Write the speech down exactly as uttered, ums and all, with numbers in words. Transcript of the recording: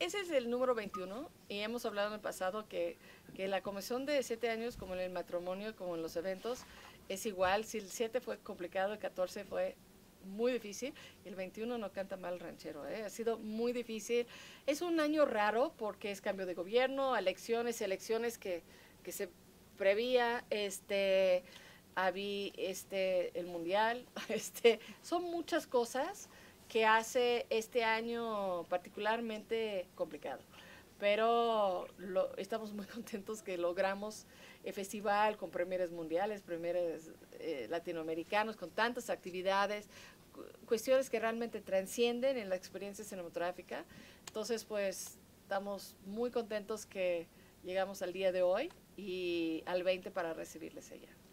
ese es el número veintiuno y hemos hablado en el pasado que, que la convención de siete años, como en el matrimonio, como en los eventos, es igual. Si el siete fue complicado, el catorce fue muy difícil, y el veintiuno no canta mal ranchero, ¿eh? Ha sido muy difícil. Es un año raro porque es cambio de gobierno, elecciones, elecciones que, que se prevía, este, había este, el mundial, este, son muchas cosas que hace este año particularmente complicado. Pero lo, estamos muy contentos que logramos el festival con premieres mundiales, premieres eh, latinoamericanos, con tantas actividades, cuestiones que realmente trascienden en la experiencia cinematográfica. Entonces, pues, estamos muy contentos que llegamos al día de hoy y al veinte para recibirles allá.